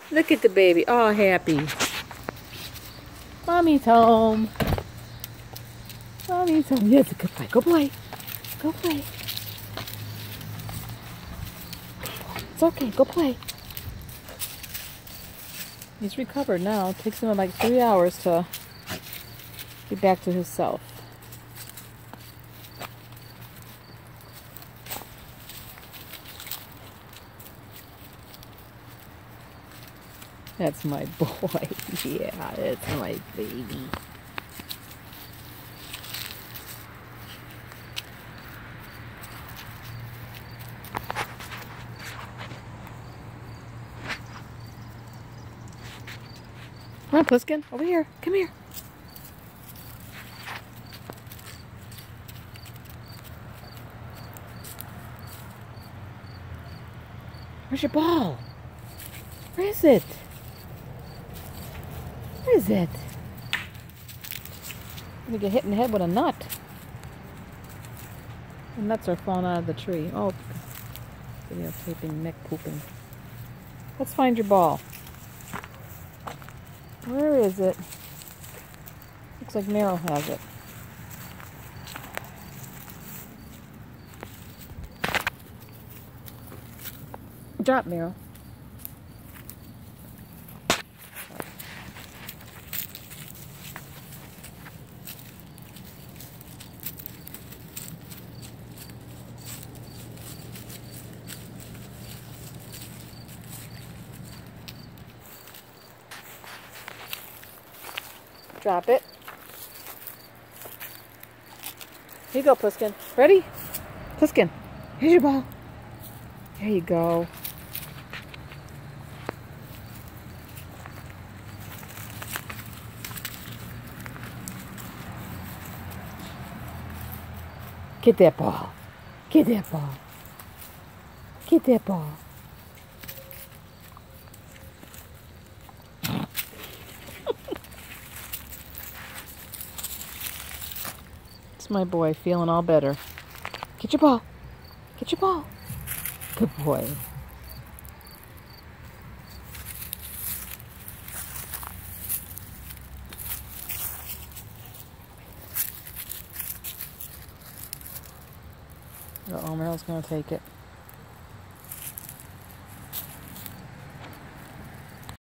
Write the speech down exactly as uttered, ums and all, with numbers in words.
Look at the baby, all happy. Mommy's home. Mommy's home. Yes, a good boy. Go play. Go play. It's okay. Go play. He's recovered now. It takes him like three hours to be back to himself. That's my boy. Yeah, it's my baby. Come on, Pliskin. Over here. Come here. Where's your ball? Where is it? Where is it? I'm gonna get hit in the head with a nut. The nuts are falling out of the tree. Oh, videotaping, neck pooping. Let's find your ball. Where is it? Looks like Meryl has it. Drop, Meryl. Drop it. Here you go, Pliskin. Ready? Pliskin, here's your ball. There you go. Get that ball. Get that ball. Get that ball. It's my boy feeling all better. Get your ball. Get your ball. Good boy. Oh, Meryl's gonna take it.